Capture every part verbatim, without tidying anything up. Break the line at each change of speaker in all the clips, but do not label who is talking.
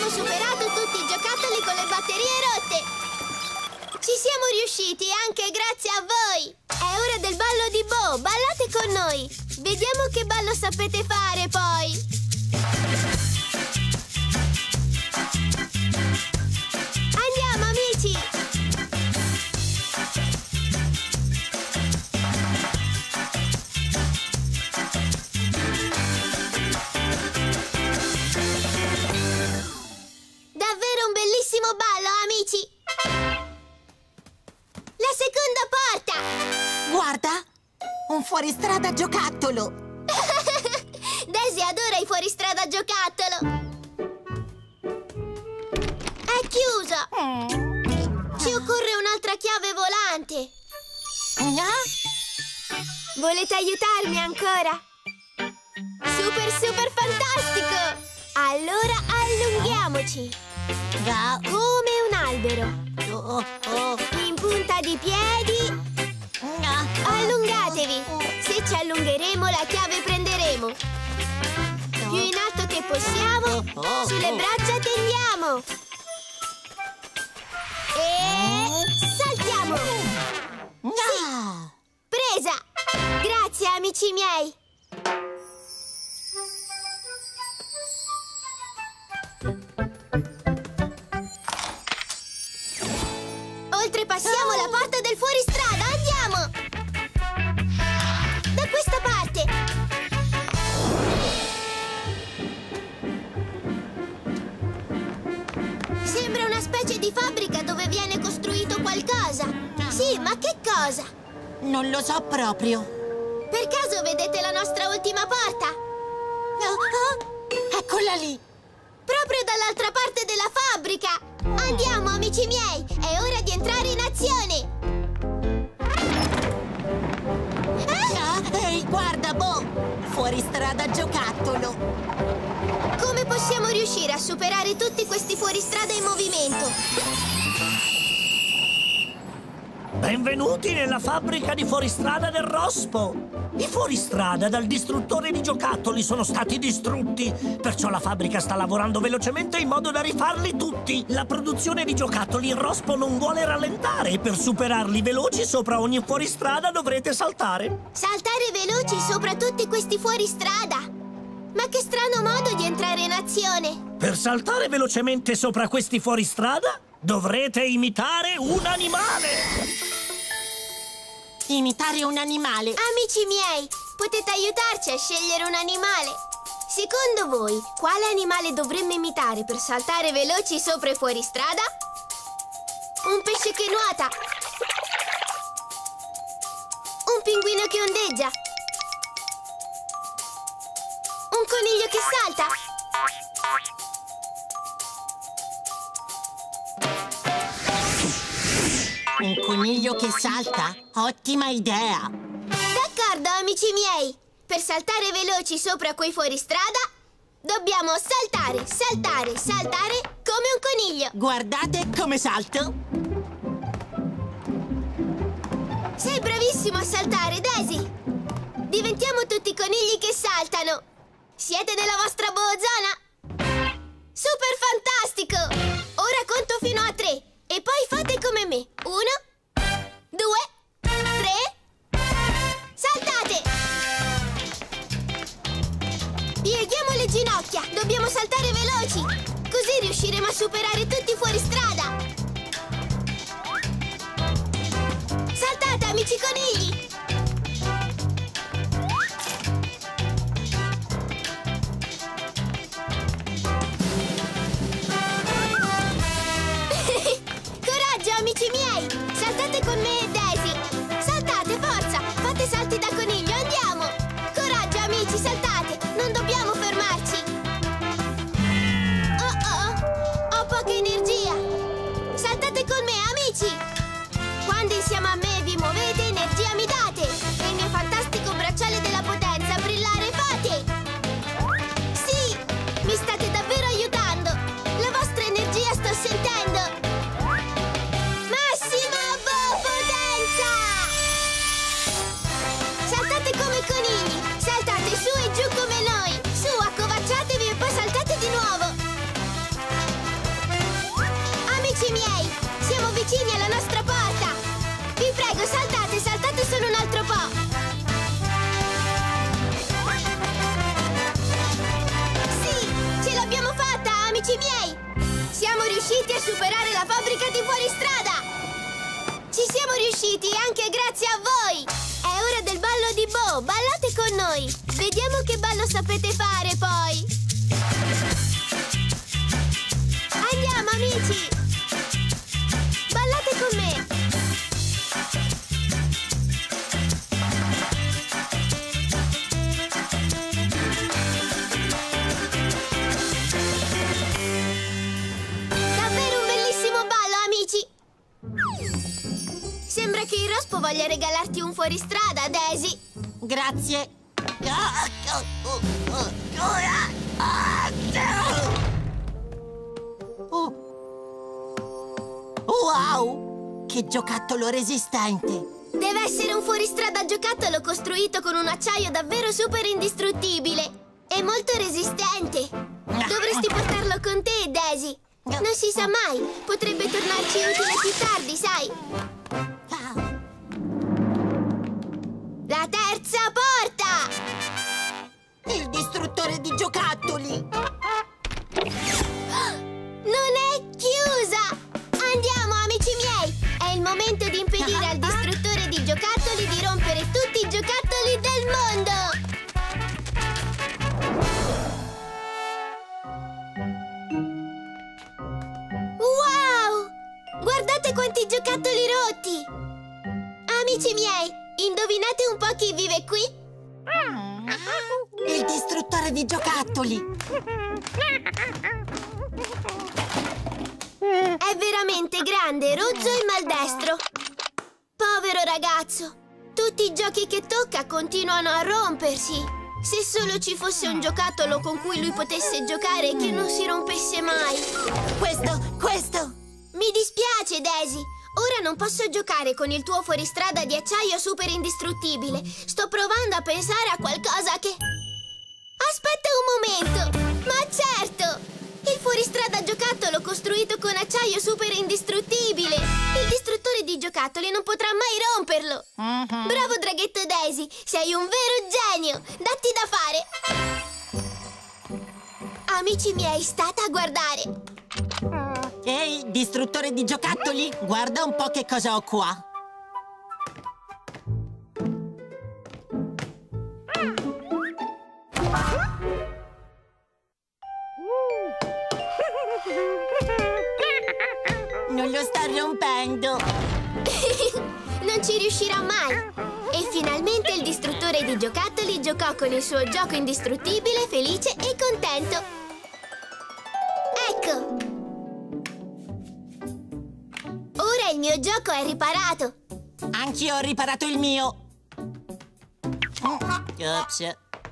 Abbiamo superato tutti i giocattoli con le batterie rotte. Ci siamo riusciti anche grazie a voi. È ora del ballo di Bo. Ballate con noi. Vediamo che ballo sapete fare poi. Andiamo, amici. Davvero un bellissimo ballo, amici! La seconda porta!
Guarda! Un fuoristrada giocattolo!
Daisy adora i fuoristrada giocattolo! È chiusa! Ci occorre un'altra chiave volante! Volete aiutarmi ancora? Super, super fantastico! Allora allunghiamoci! Come un albero! In punta di piedi! Allungatevi! Se ci allungheremo, la chiave prenderemo! Più in alto che possiamo, sulle braccia tendiamo! E saltiamo! Sì! Presa! Grazie, amici miei! Oltrepassiamo la porta del fuoristrada! Andiamo! Da questa parte! Sembra una specie di fabbrica dove viene costruito qualcosa. Sì, ma che cosa?
Non lo so proprio.
Per caso vedete la nostra ultima porta?
Eccola lì!
Proprio dall'altra parte della fabbrica! Andiamo, amici miei! È ora di entrare in azione!
Ah, ehi, guarda, Bo! Fuoristrada giocattolo!
Come possiamo riuscire a superare tutti questi fuoristrada in movimento?
Benvenuti nella fabbrica di fuoristrada del Rospo! I fuoristrada dal distruttore di giocattoli sono stati distrutti, perciò la fabbrica sta lavorando velocemente in modo da rifarli tutti. La produzione di giocattoli il Rospo non vuole rallentare e per superarli veloci sopra ogni fuoristrada dovrete saltare.
Saltare veloci sopra tutti questi fuoristrada? Ma che strano modo di entrare in azione!
Per saltare velocemente sopra questi fuoristrada dovrete imitare un animale!
Imitare un animale?
Amici miei, potete aiutarci a scegliere un animale? Secondo voi, quale animale dovremmo imitare per saltare veloci sopra i fuoristrada? Un pesce che nuota! Un pinguino che ondeggia! Un coniglio che salta!
Un coniglio che salta? Ottima idea!
D'accordo, amici miei! Per saltare veloci sopra quei fuoristrada, dobbiamo saltare, saltare, saltare come un coniglio!
Guardate come salto!
Sei bravissimo a saltare, Daisy! Diventiamo tutti conigli che saltano! Siete nella vostra boozona? Super fantastico! Ora conto fino a tre e poi fate come me. Uno, due, tre, saltate! Pieghiamo le ginocchia, dobbiamo saltare veloci! Così riusciremo a superare tutti fuori strada! Saltate, amici conigli! Coraggio, amici miei! Saltate con me e Daisy! Saltate, forza! Fate salti da coniglio, andiamo! Coraggio, amici, saltate! Non dobbiamo fermarci! Oh oh! Ho poca energia! Saltate con me, amici! Quando insieme a me vi muovete, energia mi dà! riusciti a superare la fabbrica di fuoristrada! Ci siamo riusciti anche grazie a voi! È ora del ballo di Bo! Ballate con noi! Vediamo che ballo sapete fare poi! Andiamo, amici! Ballate con me! Davvero un bellissimo ballo, amici! Sembra che il Rospo voglia regalarti un fuoristrada, Daisy!
Grazie. Oh. Wow! Che giocattolo resistente!
Deve essere un fuoristrada giocattolo costruito con un acciaio davvero super indistruttibile e molto resistente. Dovresti portarlo con te, Daisy. Non si sa mai, potrebbe tornarci utile più tardi, sai? La terza porta!
Il distruttore di giocattoli!
Non è chiusa! Andiamo, amici miei! È il momento di impedire al distruttore di giocattoli di rompere tutti i giocattoli del mondo! Wow! Guardate quanti giocattoli rotti! Amici miei, indovinate un po' chi vive qui?
Il distruttore di giocattoli!
È veramente grande, rozzo e maldestro. Povero ragazzo. Tutti i giochi che tocca continuano a rompersi. Se solo ci fosse un giocattolo con cui lui potesse giocare che non si rompesse mai.
Questo, questo!
Mi dispiace, Daisy. Ora non posso giocare con il tuo fuoristrada di acciaio super indistruttibile. Sto provando a pensare a qualcosa che... Aspetta un momento! Ma certo! Il fuoristrada giocattolo costruito con acciaio super indistruttibile! Il distruttore di giocattoli non potrà mai romperlo!
Uh-huh.
Bravo draghetto Daisy! Sei un vero genio! Datti da fare! Amici miei, state a guardare!
Ehi, distruttore di giocattoli, guarda un po' che cosa ho qua. Non lo sta rompendo.
Non ci riuscirà mai. E finalmente il distruttore di giocattoli giocò con il suo gioco indistruttibile, felice e contento. Ecco. Ora il mio gioco è riparato.
Anch'io ho riparato il mio. Ops.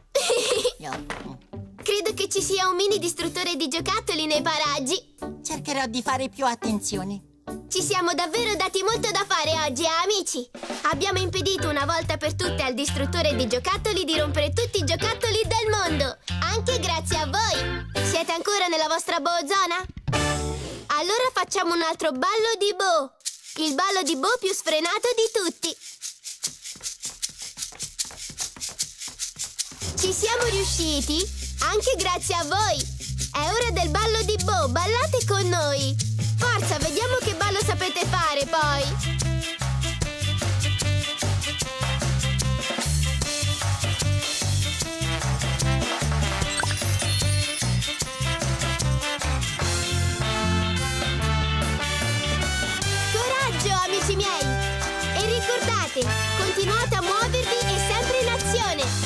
Credo che ci sia un mini distruttore di giocattoli nei paraggi.
Cercherò di fare più attenzione.
Ci siamo davvero dati molto da fare oggi, eh, amici. Abbiamo impedito una volta per tutte al distruttore di giocattoli di rompere tutti i giocattoli del mondo. Anche grazie a voi. Siete ancora nella vostra Bo-zona? Allora facciamo un altro ballo di Bo. Il ballo di Bo più sfrenato di tutti. Ci siamo riusciti anche grazie a voi. È ora del ballo di Bo. Ballate con noi. Forza, vediamo che ballo sapete fare poi. Amici miei, e ricordate, continuate a muovervi e sempre in azione.